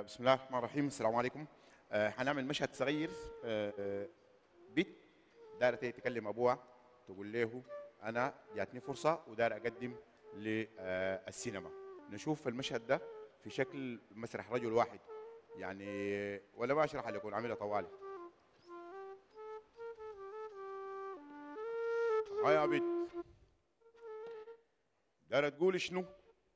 بسم الله الرحمن الرحيم. السلام عليكم. هنعمل مشهد صغير. بنت دايره تكلم ابوها تقول له انا جاتني فرصه وداير اقدم للسينما. نشوف المشهد ده في شكل مسرح رجل واحد، يعني ولا ما اشرح لكم عاملها طوالي. هاي يا بنت، دايره تقولي شنو؟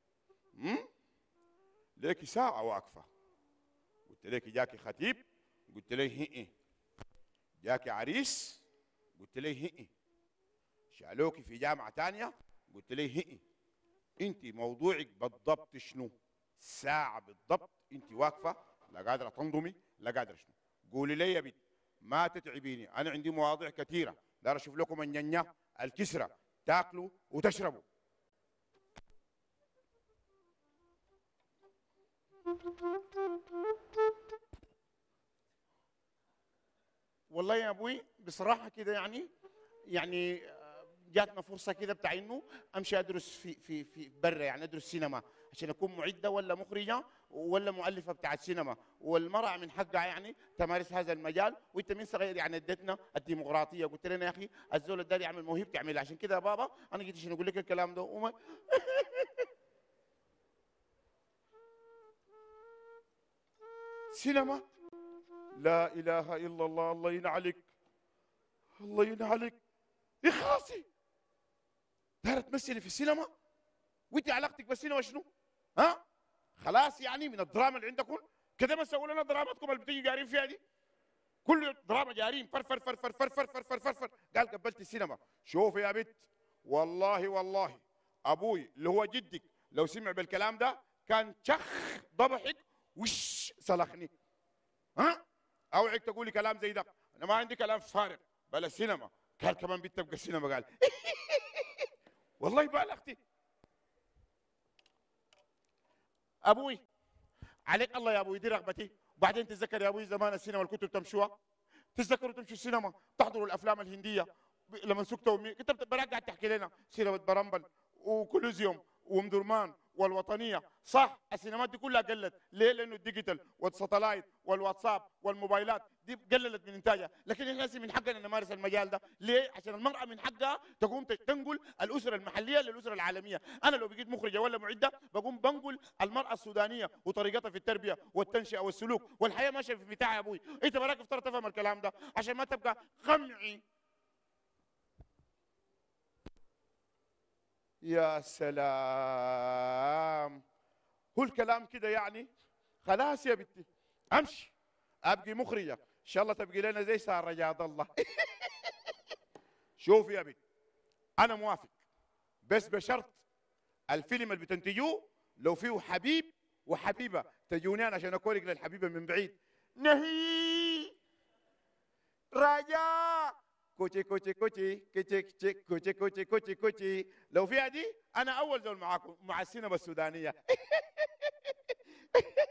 ليكي ساعه واقفه، قلت لك جاكي خطيب، قلت لي هئ. جاكي عريس، قلت لي هئ. شالوكي في جامعة تانية، قلت لي هئ. انت موضوعك بالضبط شنو؟ ساعة بالضبط انت واقفة، لا قادرة تنظمي لا قادرة شنو. قولي لي يا بنت ما تتعبيني، انا عندي مواضيع كثيرة، دار اشوف لكم النينيا الكسرة تاكلوا وتشربوا. والله يا ابوي بصراحه كده يعني جاتنا فرصه كده بتاع انه امشي ادرس في برا، يعني ادرس سينما عشان اكون معده ولا مخرجه ولا مؤلفه بتاع السينما، والمراه من حقها يعني تمارس هذا المجال. وانت من صغير يعني اديتنا الديمقراطيه، قلت لنا يا اخي الزول الداري يعمل موهبه يعملها. عشان كده يا بابا انا جيت عشان اقول لك الكلام ده سينما؟ لا اله الا الله، الله ينعلك، الله ينعلك يا خلاصي. دايره تمثلي في السينما وانت علاقتك بالسينما شنو؟ ها؟ خلاص يعني من الدراما اللي عندكم كده ما سووا لنا درامتكم اللي بتيجي جارين فيها دي، كل دراما جارين فر فر فر فر فر فر فر فر فر فر. قال قبلت السينما. شوف يا بت، والله والله ابوي اللي هو جدك لو سمع بالكلام ده كان شخ ضبحك وش سلخني. ها؟ اوعك تقولي كلام زي ده، انا ما عندي كلام فارغ بلا السينما. قال كمان بنت تبقى السينما. قال والله بالغتي. ابوي عليك الله يا ابوي، دي رغبتي. وبعدين تتذكر يا ابوي زمان السينما اللي كنتوا بتمشوها، تتذكروا تمشوا السينما تحضروا الافلام الهنديه لما سكتوا امي كنت براك قاعد تحكي لنا سينما برامبل وكولوزيوم وام درمان والوطنيه. صح السينمات دي كلها قلت ليه؟ لانه الديجيتال والساتلايت والواتساب والموبايلات دي قللت من انتاجها، لكن احنا من حقنا نمارس المجال ده. ليه؟ عشان المراه من حقها تقوم تنقل الاسره المحليه للاسره العالميه. انا لو بقيت مخرجه ولا معده بقوم بنقل المراه السودانيه وطريقتها في التربيه والتنشئه والسلوك والحياه ماشيه في بتاع. يا ابوي انت براك افترض تفهم الكلام ده عشان ما تبقى قمعي. يا سلام، هو الكلام كده يعني؟ خلاص يا بنتي امشي ابقي مخرجه ان شاء الله تبقي لنا زي ساره رجاد الله. شوف يا بنت انا موافق، بس بشرط الفيلم اللي بتنتجوه لو فيه حبيب وحبيبه تجوني انا عشان اكورك للحبيبه من بعيد. نهي رجاء كوتشي كوتشي كوتشي كوتشي كوتشي كوتشي كوتشي كوتشي كوتشي. لو فيها دي انا اول زول معاكم مع السينما السودانيه.